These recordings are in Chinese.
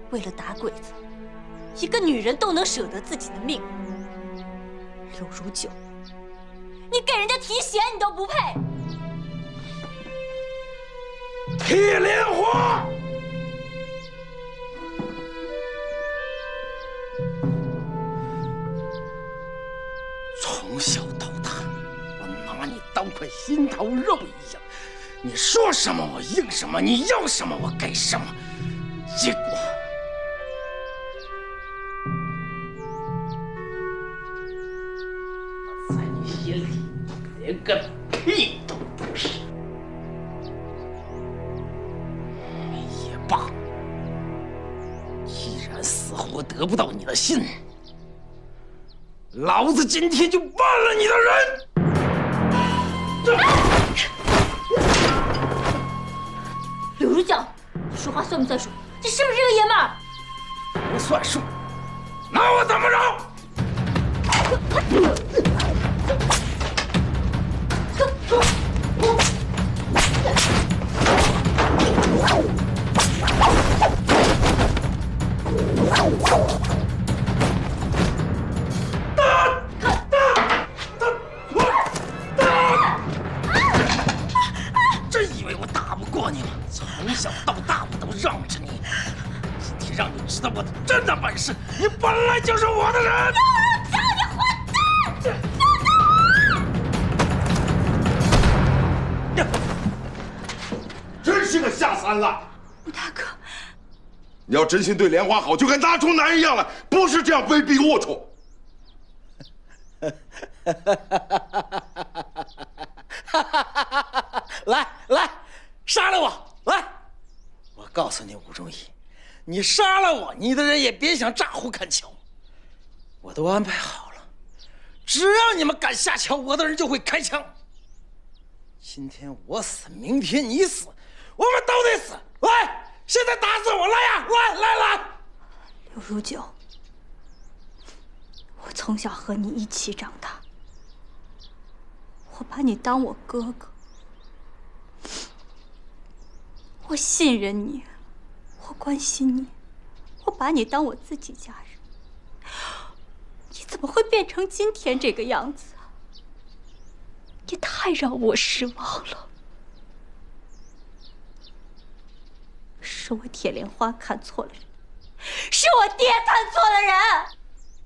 为了打鬼子，一个女人都能舍得自己的命。柳如九，你给人家提鞋你都不配。 铁莲花，从小到大，我拿你当块心头肉一样，你说什么我应什么，你要什么我给什么，结果。 心里连个屁都不是。也罢，既然死活得不到你的心，老子今天就办了你的人！ 柳如角，你说话算不算数？你是不是个爷们儿？ 不算数，拿我怎么着？ 真以为我打不过你吗？从小到大我都让着你，今天让你知道我的真的本事，你本来就是我的人！叫你混蛋！ 真是个下三滥！ 吴大哥， 你要真心对莲花好，就跟大厨男人一样了，不是这样卑鄙龌龊。 来，杀了我！来，我告诉你，武忠义，你杀了我，你的人也别想炸胡看桥。我都安排好了，只要你们敢下桥，我的人就会开枪。今天我死，明天你死，我们都得死！来，现在打死我！来呀，来！ 柳如九，我从小和你一起长大，我把你当我哥哥，我信任你，我关心你，我把你当我自己家人。你怎么会变成今天这个样子啊？你太让我失望了。是我铁莲花看错了人，是我爹看错了人。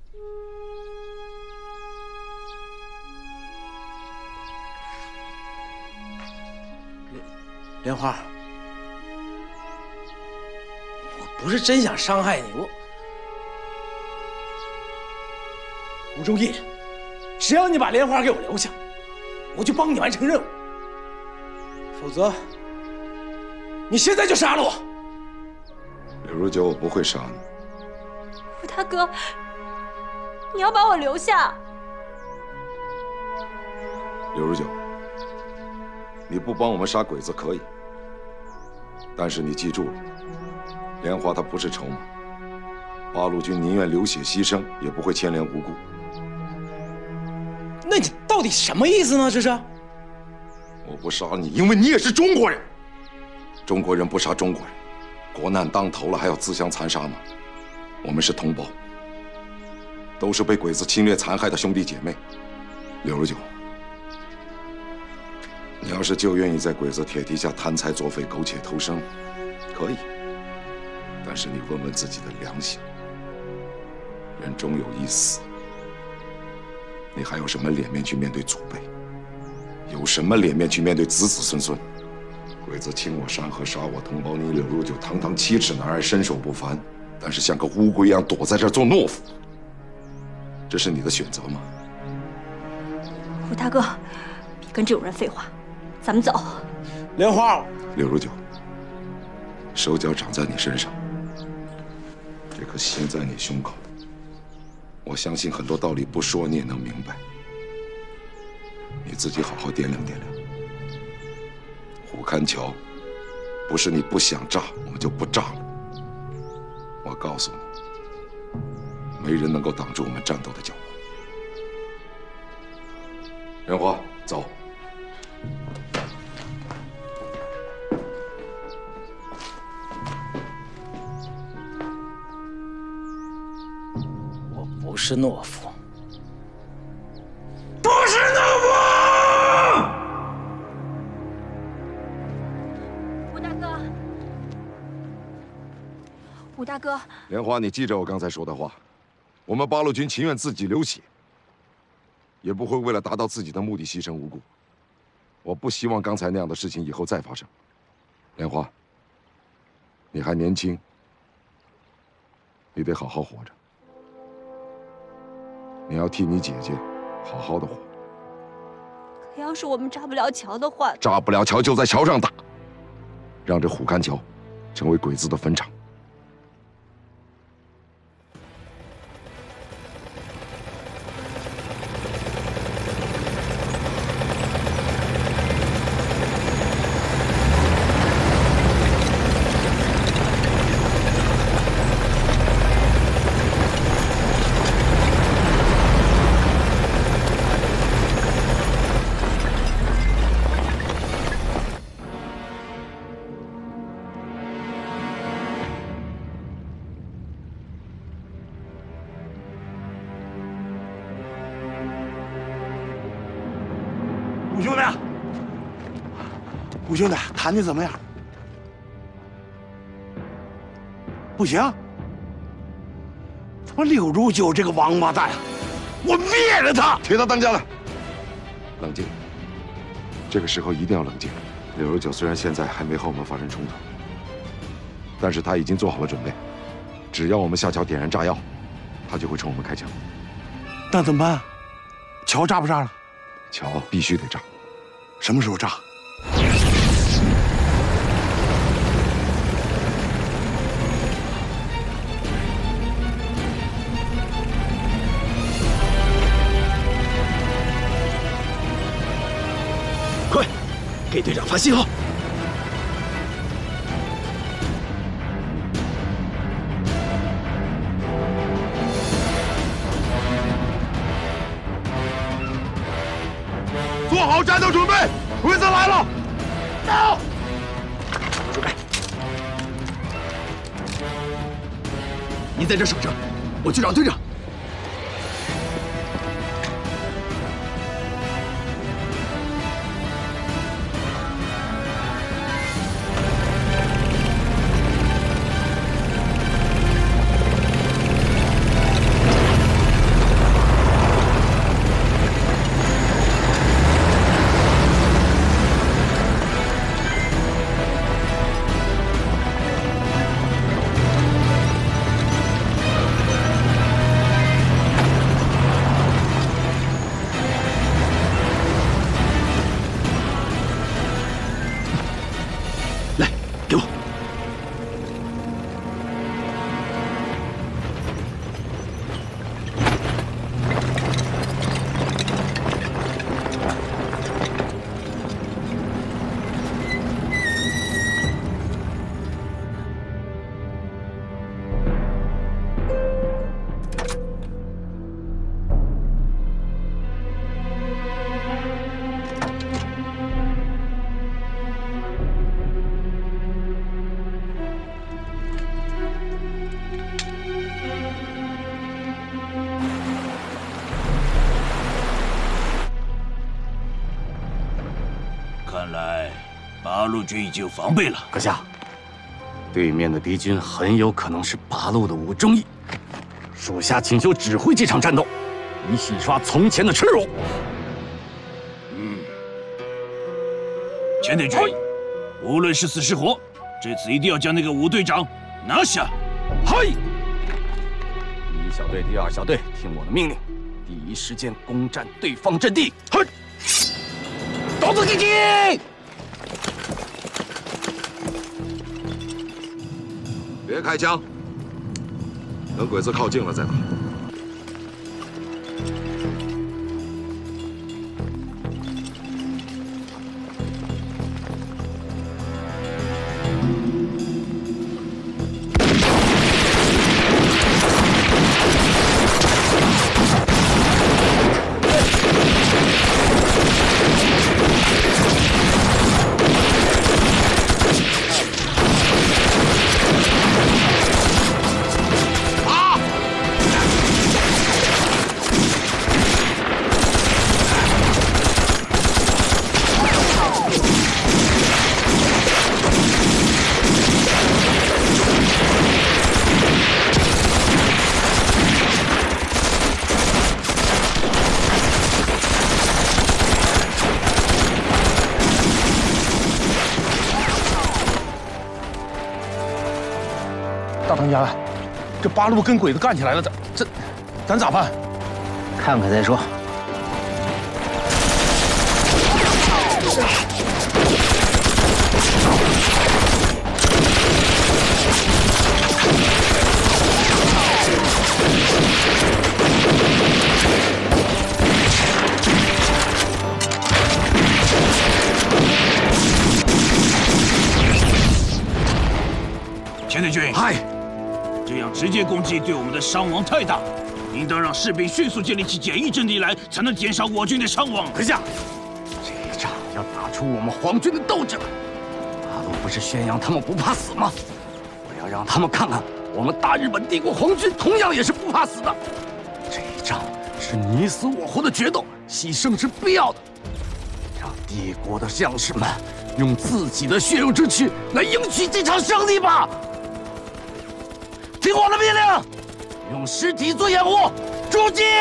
莲花，我不是真想伤害你，吴忠义，只要你把莲花给我留下，我就帮你完成任务。否则，你现在就杀了我。 柳如九，我不会杀你。 吴大哥，你要把我留下。 柳如九，你不帮我们杀鬼子可以，但是你记住了，莲花她不是筹码，八路军宁愿流血牺牲，也不会牵连无辜。 那你到底什么意思呢？这是？ 我不杀你，因为你也是中国人。中国人不杀中国人，国难当头了还要自相残杀吗？我们是同胞，都是被鬼子侵略残害的兄弟姐妹。柳如九，你要是就愿意在鬼子铁蹄下贪财作废、苟且偷生，可以。但是你问问自己的良心，人终有一死，你还有什么脸面去面对祖辈？有什么脸面去面对子子孙孙？鬼子侵我山河，杀我同胞，你柳如九堂堂7尺男儿，身手不凡，但是像个乌龟一样躲在这儿做懦夫，这是你的选择吗？ 吴大哥，别跟这种人废话，咱们走。 莲花， 柳如九，手脚长在你身上，这颗心在你胸口，我相信很多道理不说你也能明白，你自己好好掂量掂量。虎勘桥不是你不想炸我们就不炸了，我告诉你，没人能够挡住我们战斗的脚步。莲花，走。 是懦夫， 不是懦夫！ 武大哥，武大哥， 莲花，你记着我刚才说的话，我们八路军情愿自己流血，也不会为了达到自己的目的牺牲无辜。我不希望刚才那样的事情以后再发生。莲花，你还年轻，你得好好活着。你要替你姐姐好好的活。 可要是我们炸不了桥的话， 炸不了桥就在桥上打，让这虎干桥成为鬼子的坟场。 五兄弟，五兄弟，谈的怎么样？不行，他妈柳如九这个王八蛋啊，我灭了他！ 铁他当家了，冷静。这个时候一定要冷静。柳如九虽然现在还没和我们发生冲突，但是他已经做好了准备，只要我们下桥点燃炸药，他就会冲我们开枪。 那怎么办？桥炸不炸了？ 桥必须得炸。 什么时候炸？ 快，给队长发信号！ 做好战斗准备，鬼子来了！ 到！准备。你在这守着，我去找队长。给我！ 看来八路军已经有防备了。 阁下，对面的敌军很有可能是八路的武忠义，属下请求指挥这场战斗，以洗刷从前的耻辱。 前队军，无论是死是活，这次一定要将那个武队长拿下。 嗨！第一小队、第二小队，听我的命令，第一时间攻占对方阵地。嗨！刀子进击！ 别开枪，等鬼子靠近了再打。 大当家，这八路跟鬼子干起来了，咱咋办？ 看看再说。 钱队军， 嗨， 这样直接攻击对我们的伤亡太大，应当让士兵迅速建立起简易阵地来，才能减少我军的伤亡。 阁下，这一仗要打出我们皇军的斗志来。大陆不是宣扬他们不怕死吗？我要让他们看看，我们大日本帝国皇军同样也是不怕死的。这一仗是你死我活的决斗，牺牲是必要的。让帝国的将士们用自己的血肉之躯来赢取这场胜利吧！听我的命令，用尸体做掩护，出击！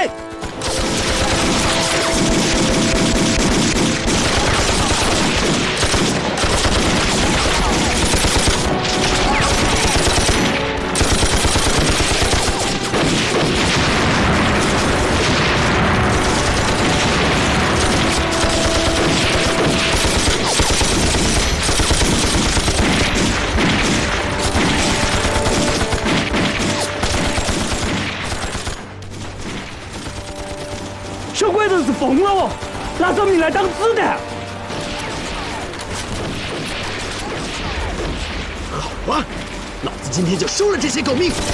这鬼子是疯了哦，拿生命来当子弹。 好啊，老子今天就收了这些狗命！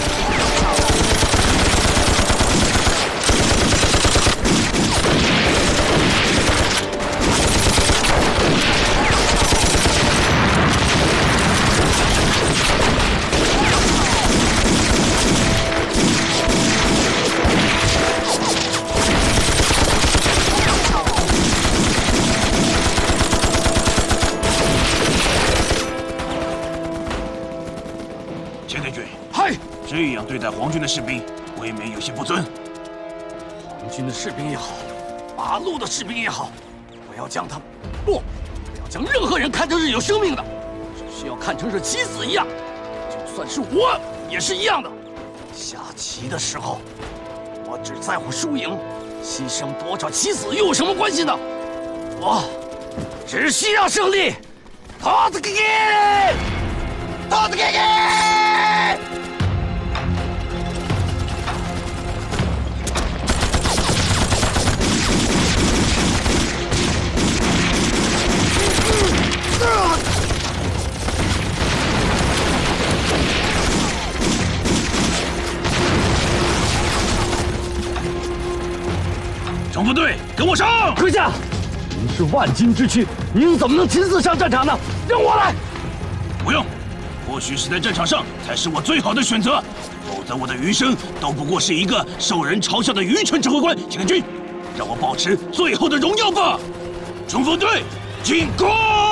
这样对待皇军的士兵，未免有些不尊。 皇军的士兵也好，八路的士兵也好，不要将他们，不要将任何人看成是有生命的，只需要看成是棋子一样。就算是我，也是一样的。下棋的时候，我只在乎输赢，牺牲多少棋子又有什么关系呢？我只需要胜利。桃子给给，桃子给给。 冲锋队，跟我上！ 阁下，您是万金之躯，您怎么能亲自上战场呢？让我来。 不用，或许是在战场上才是我最好的选择，否则我的余生都不过是一个受人嘲笑的愚蠢指挥官。请军，让我保持最后的荣耀吧！冲锋队，进攻！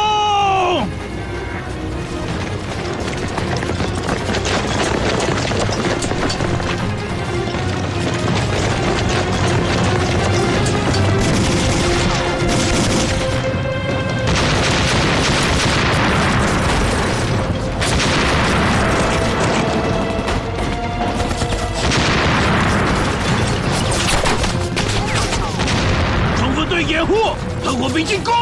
掩护，等我兵进攻！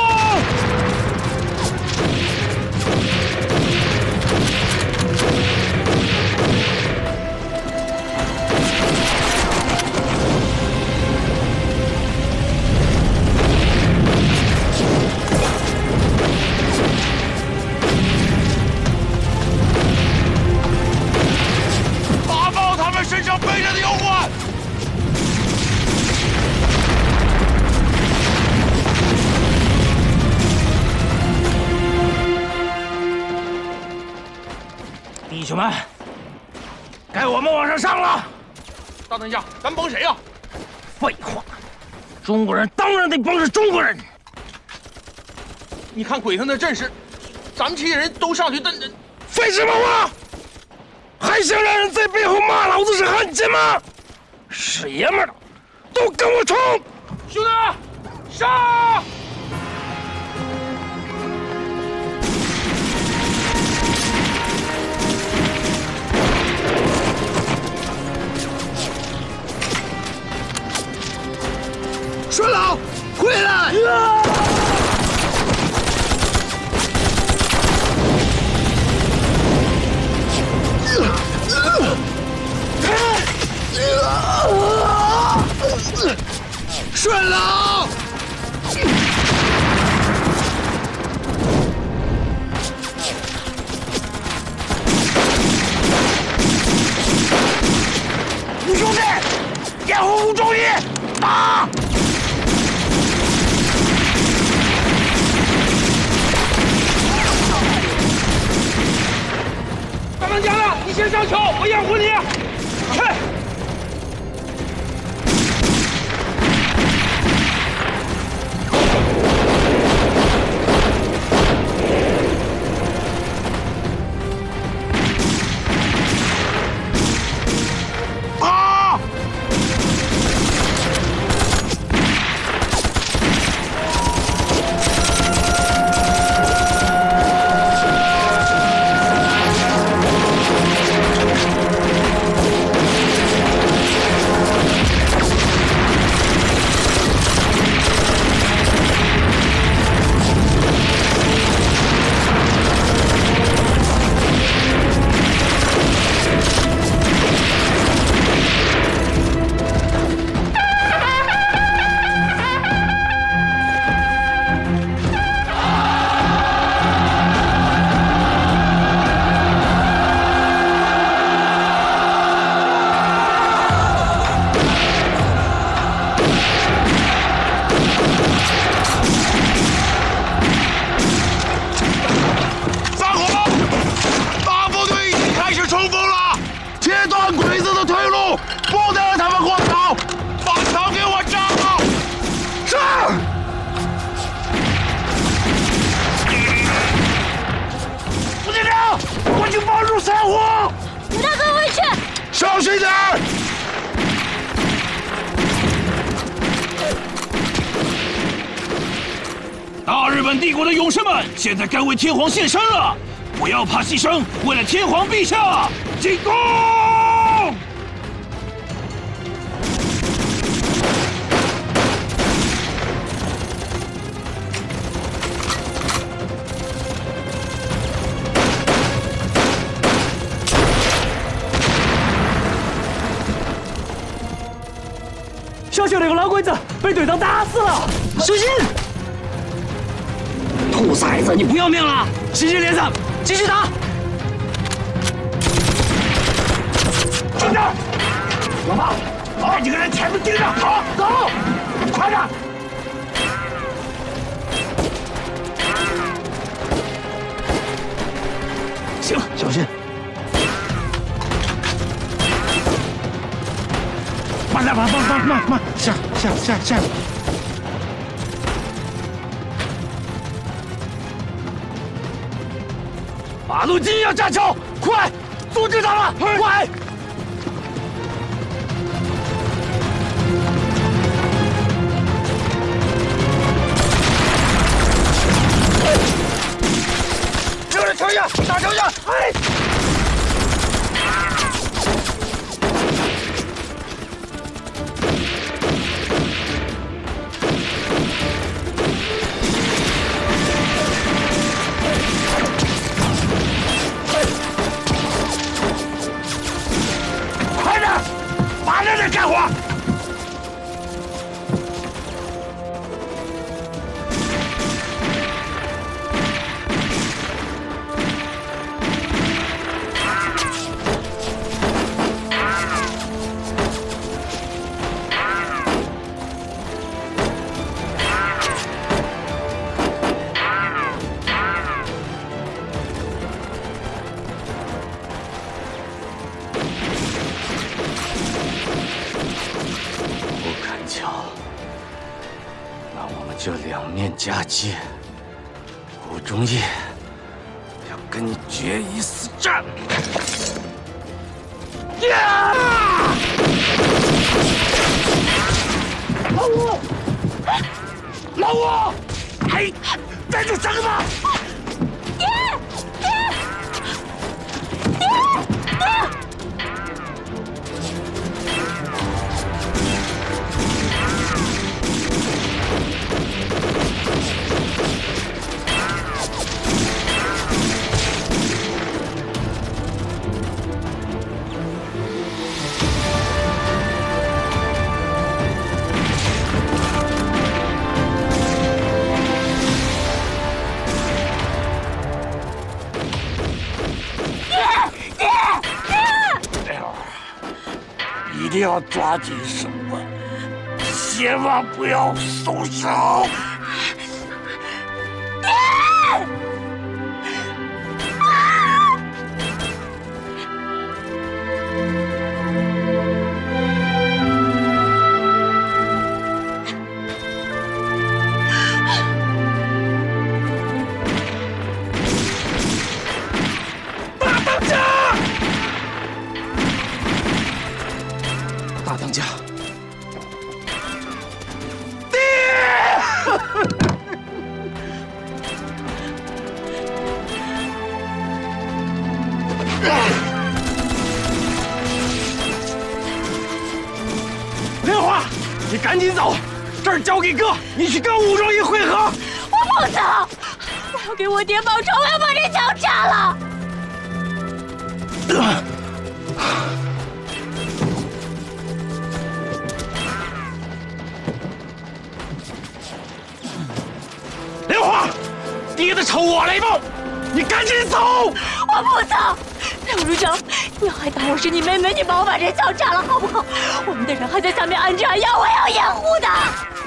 打爆他们身上背着的妖怪！弟兄们，该我们往上上了。 大当家，咱帮谁呀？ 废话，中国人当然得帮着中国人。 你看鬼子那阵势，咱们这些人都上去，但废什么话？还想让人在背后骂老子是汉奸吗？是爷们儿的，都跟我冲！ 兄弟，上！ 顺了！吴兄弟，掩护吴忠义，打！ 大当家的，你先上球，我掩护你。去。 小心点！ 大日本帝国的勇士们，现在该为天皇献身了！不要怕牺牲，为了天皇陛下，进攻！ 小小那个老鬼子被队长打死了， 小心！兔崽子，你不要命了？ 继续连上，继续打！ 站着！老大，把几个人全部盯着，好，走，快点！行，小心！慢点，慢，下！马路军要架桥，快，阻止他们，快！这是桥下，打桥下，哎！干活！这两面夹击，吴忠义要跟你决一死战！呀！老吴，老吴，哎，站住，站住吧！爹！ 定要抓紧手啊，千万不要松手！ 大当家， 莲花，你赶紧走，这儿交给哥，你去跟武状义会合。 我不走，我要给我爹报仇，我要把这桥炸了。 莲花，爹的仇我来报，你赶紧走！ 我不走，梁如正，你要还当我是你妹妹，你帮我把这桥炸了好不好？我们的人还在下面安着药，我要掩护的。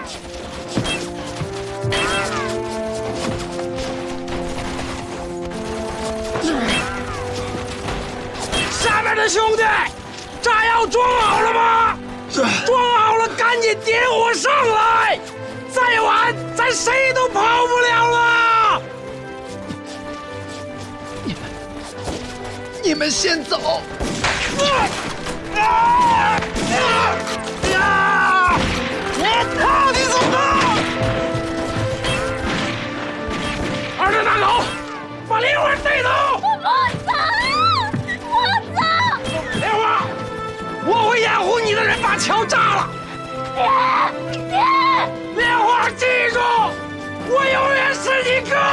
下面的兄弟，炸药装好了吗？装好了，赶紧点火上来！再晚，咱谁都跑不了了。 你们先走。 你走吧！二队大狗，把莲花带走！ 我不走，我走。 莲花，我会掩护你的人把桥炸了。 爹， 莲花，记住，我永远是你哥。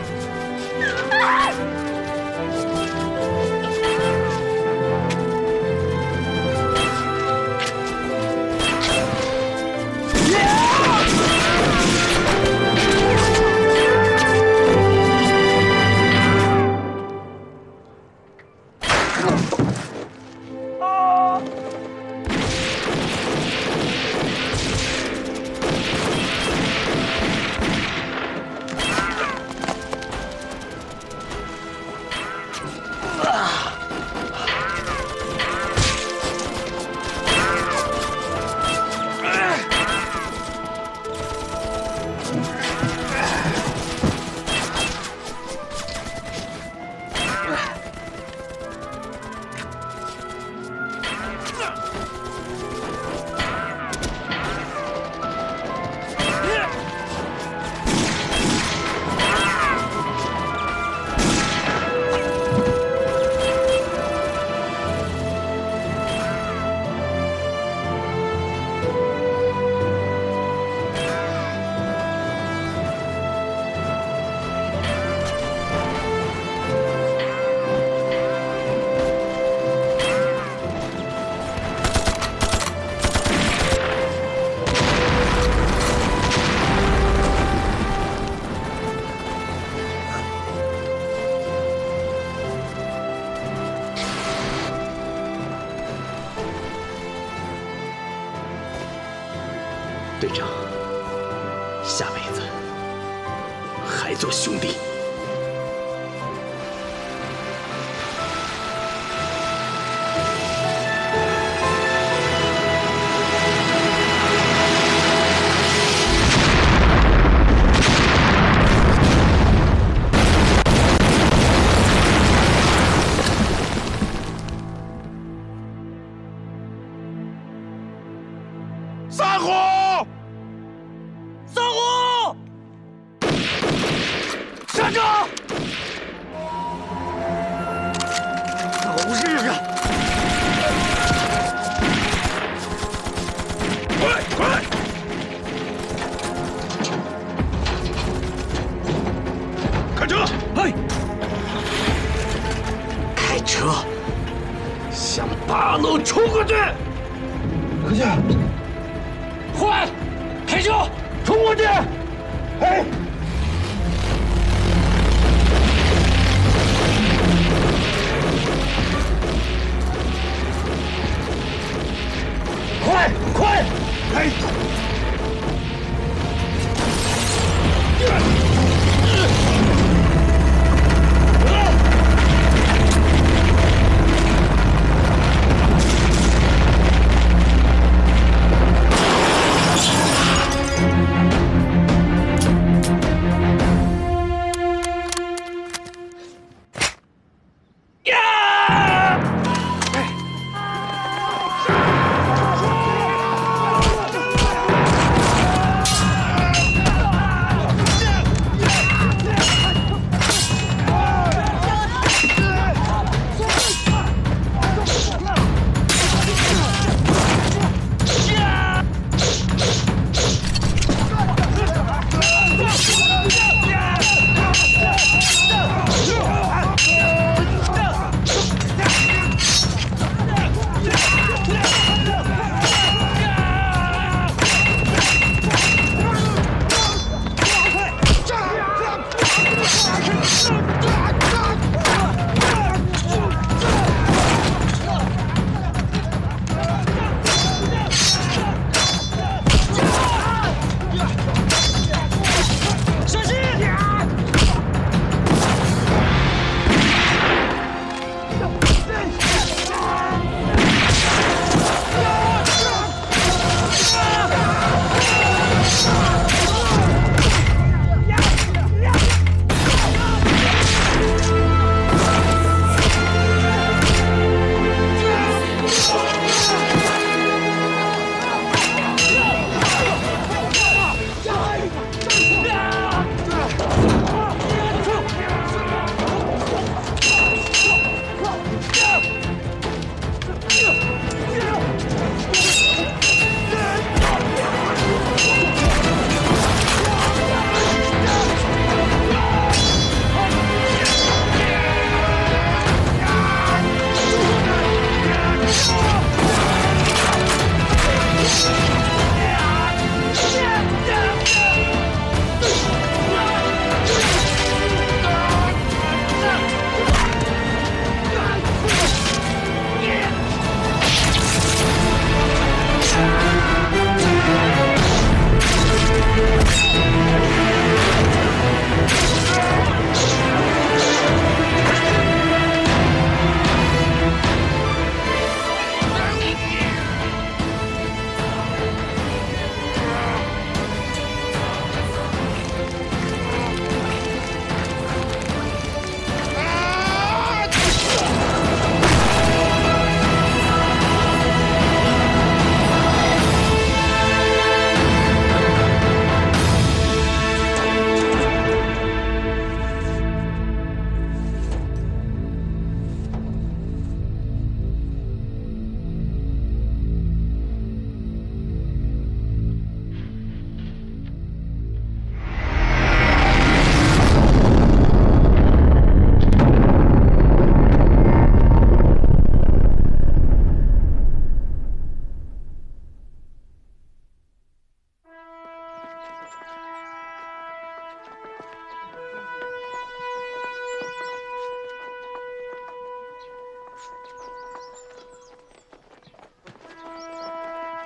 队长，下辈子还做兄弟。 散伙！ 散伙！站住！狗日的！ 快快！开车！ 嘿！开车！向八路冲过去！ 可见， 快！开车！ 冲过去！哎！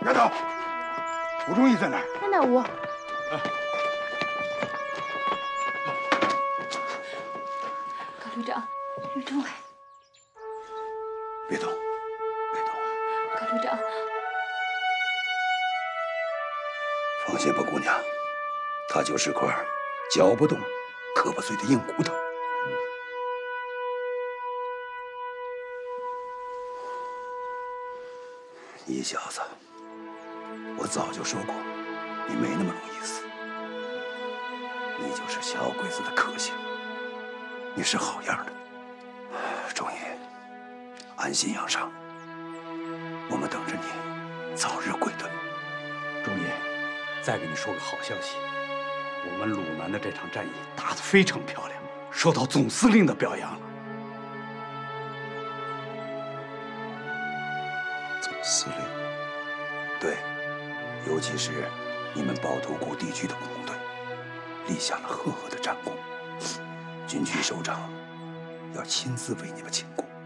丫头，吴忠义在哪儿？ 在那屋。 高旅长，吕政委， 别动，别动。 高旅长， 放心吧，姑娘，她就是块嚼不动、磕不碎的硬骨头。你小子，我早就说过，你没那么容易死。你就是小鬼子的克星，你是好样的。忠义，安心养伤，我们等着你早日归队。 忠义，再给你说个好消息，我们鲁南的这场战役打得非常漂亮，受到总司令的表扬了。 总司令？ 对，尤其是你们保图库地区的工队，立下了赫赫的战功。军区首长要亲自为你们庆功。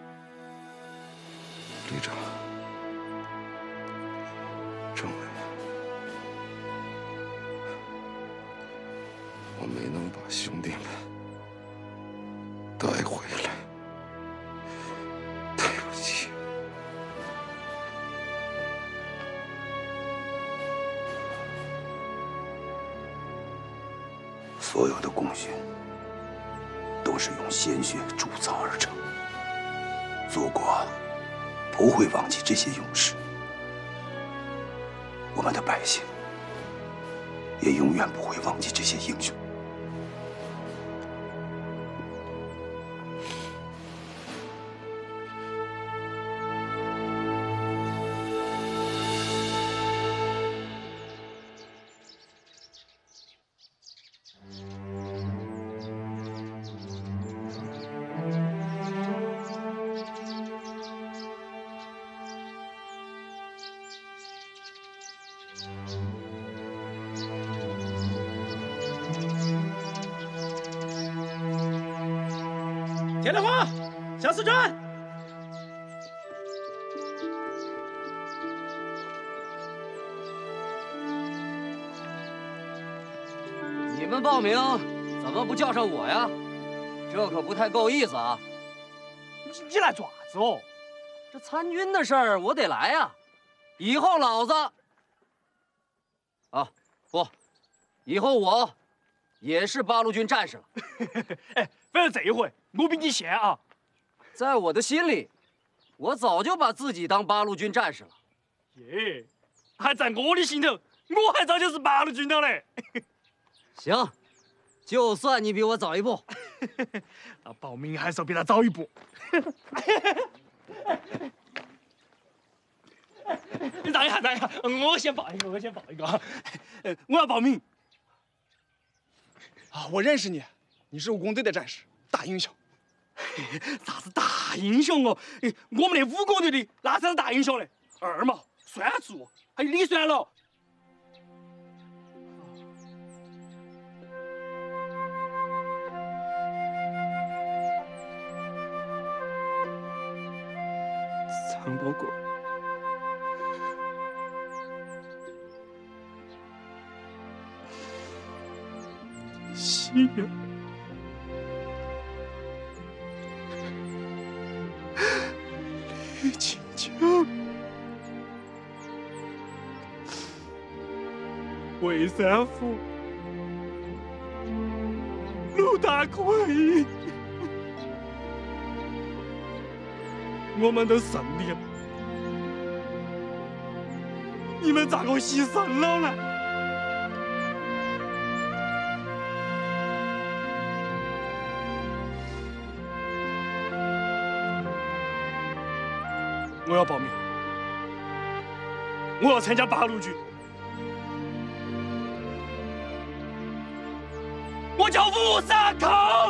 旅长，政委，我没能把兄弟们带回来，对不起。 所有的功勋都是用鲜血铸造而成，祖国不会忘记这些勇士，我们的百姓也永远不会忘记这些英雄。 田连华，向四站。 你们报名怎么不叫上我呀？这可不太够意思啊！ 你来做啥子哦？ 这参军的事儿我得来呀。以后老子不，以后我也是八路军战士了。 哎，反正这一回我比你先啊！ 在我的心里，我早就把自己当八路军战士了。 耶，还在我的心头，我还早就是八路军了嘞。 行，就算你比我早一步。 那报名还是要比他早一步。你让一下，我先报一个，我要报名。啊，我认识你，你是武工队的战士，大英雄。啥子大英雄哦？我们那武工队的那才是大英雄嘞！二毛、酸柱，还有李酸佬。苍包果。西洋。李清江，魏三福，陆大奎，我们都胜利了，你们咋个牺牲了呢？我要报名，我要参加八路军。我叫吴三康。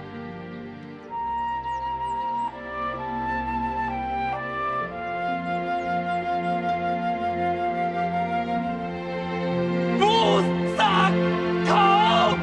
吴三康。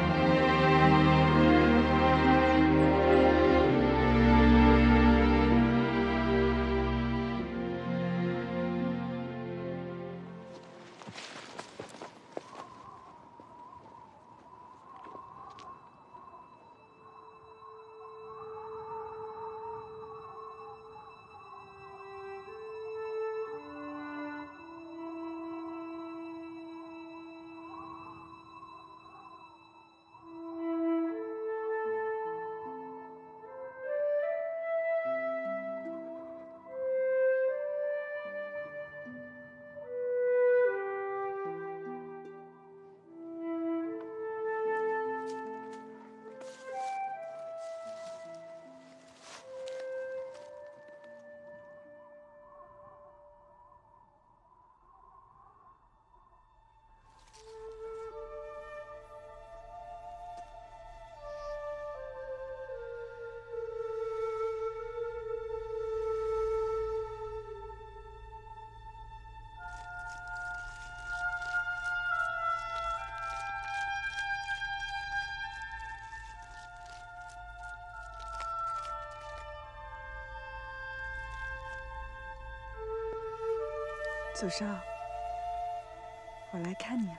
祖少，我来看你了。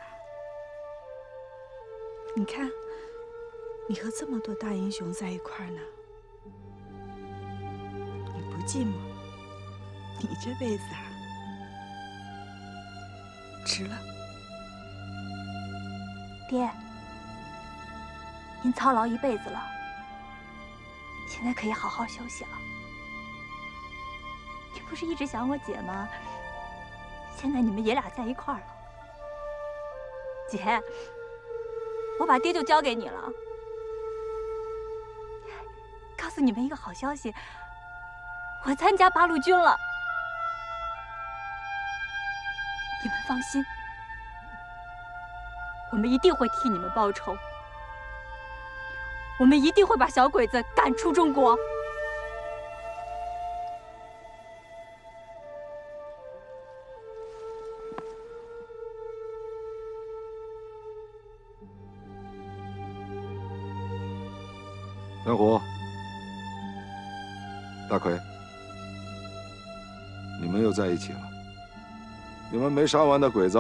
你看，你和这么多大英雄在一块儿呢，你不寂寞？你这辈子啊，值了。 爹，您操劳一辈子了，现在可以好好休息了。你不是一直想我姐吗？现在你们爷俩在一块儿了。姐，我把爹就交给你了。告诉你们一个好消息，我参加八路军了。你们放心，我们一定会替你们报仇。我们一定会把小鬼子赶出中国。 杨虎、大奎，你们又在一起了。你们没杀完的鬼子，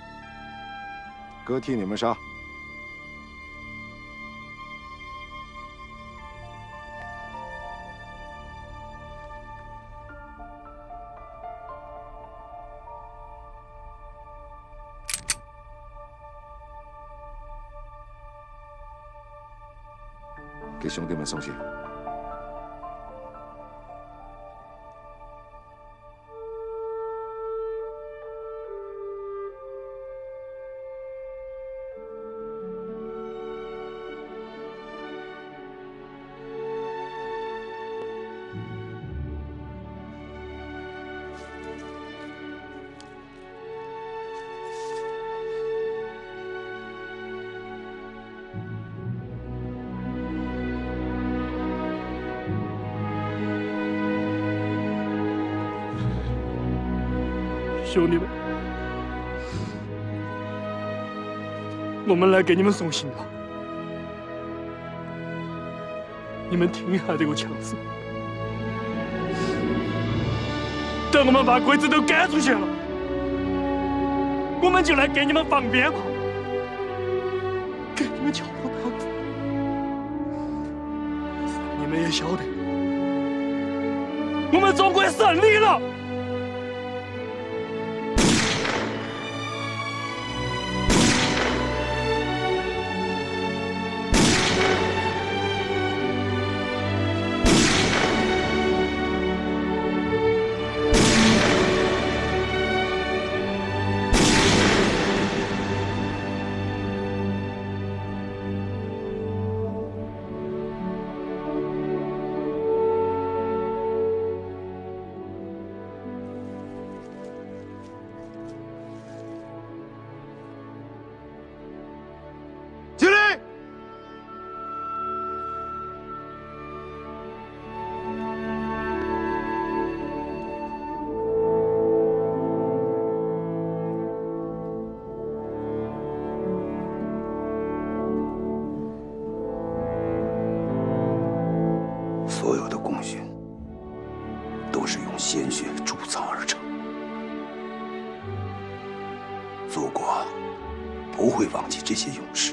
哥替你们杀。给兄弟们送信。 兄弟们，我们来给你们送信了。你们听一下这个枪声，等我们把鬼子都赶出去了，我们就来给你们放鞭炮，给你们敲锣打鼓。你们也晓得，我们中国胜利了。 所有的功勋都是用鲜血铸造而成，祖国不会忘记这些勇士，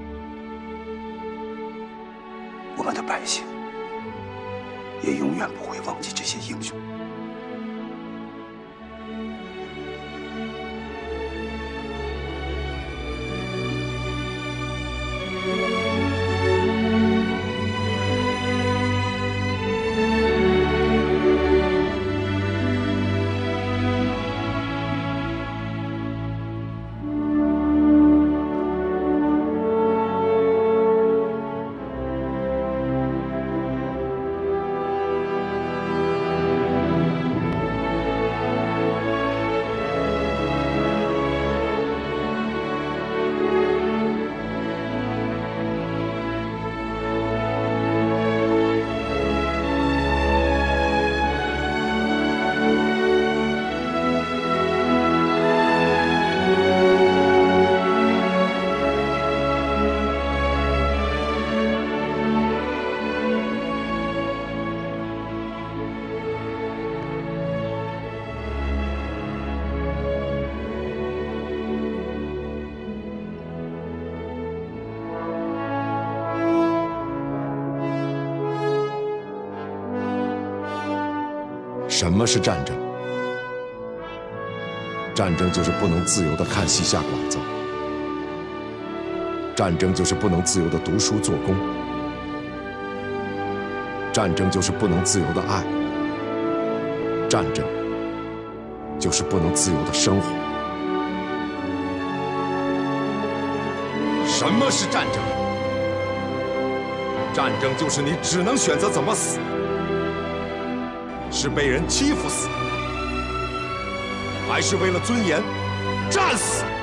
我们的百姓也永远不会忘记这些英雄。 什么是战争？战争就是不能自由地看戏下馆子，战争就是不能自由地读书做工，战争就是不能自由地爱，战争就是不能自由地生活。什么是战争？战争就是你只能选择怎么死，是被人欺负死，还是为了尊严战死？